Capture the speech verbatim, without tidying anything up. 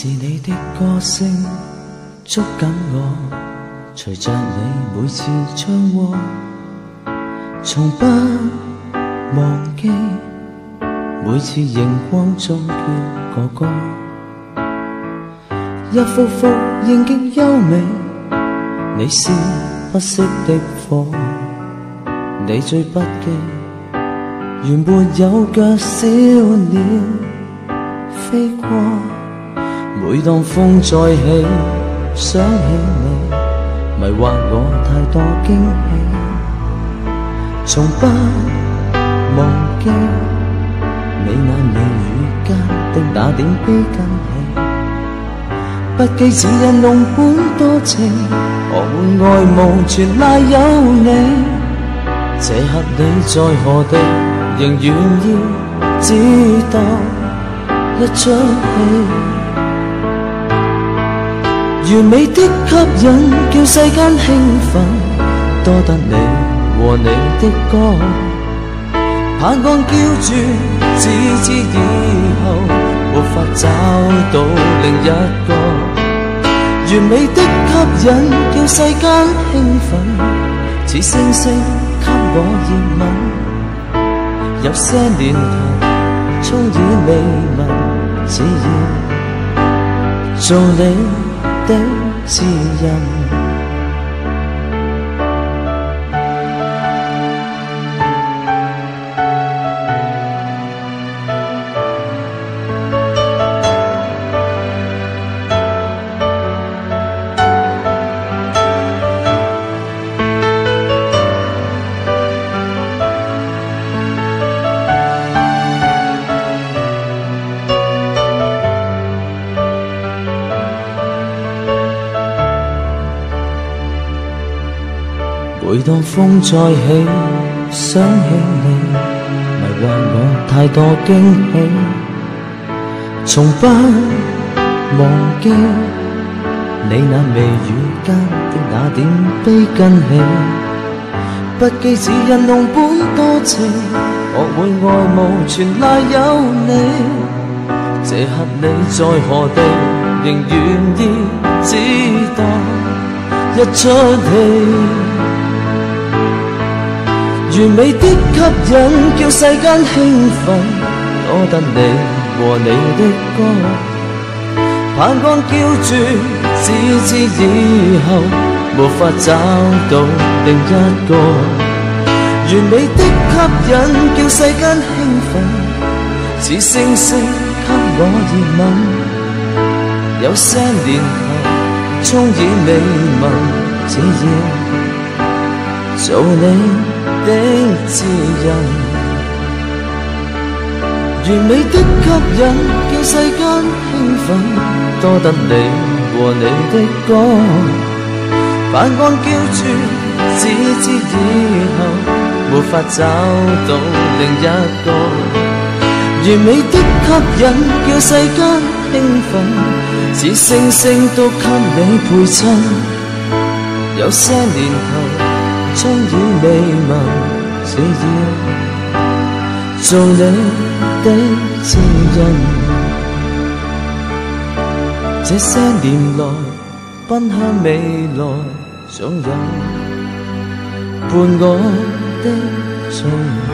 是你的歌聲捉緊我，隨着你每次唱和，從不忘記每次熒光中叫個歌，一幅幅仍極優美，你是不熄的火，你最不羈原沒有腳小鳥飛過，每當風再起想起你，迷惑我太多驚喜，從不忘記你那眉宇間的那點悲跟喜，不羈似人濃本多情，何會愛慕全賴有你，這刻你在何地仍願意只當一出戲，完美的吸引叫世間興奮，多得你和你的歌，盼望叫住只知以後沒法找到另一個，完美的吸引叫世間興奮，似星星給我熱吻，有些年頭終已未聞，只要做你的知音。每當風再起想起你，迷惑我太多驚喜，從不忘記你那眉宇間的那點悲跟喜，不羈似人濃本多情，學會愛慕全賴有你，這刻你在何地仍願意只當一出戲，完美的吸引叫世間興奮，多得你和你的歌，盼望叫住只知以後沒法找到另一個，完美的吸引叫世間興奮，似星星給我熱吻，有些年後終已未聞，只要做你的知音，完美的吸引叫世間興奮，多得你和你的歌，盼望叫住只知以後沒法找到另一個，完美的吸引叫世間興奮，似星星都給你陪襯，有些年後終已未聞，只要做你的知音，這些年來奔向未來，總有伴我的蹤影。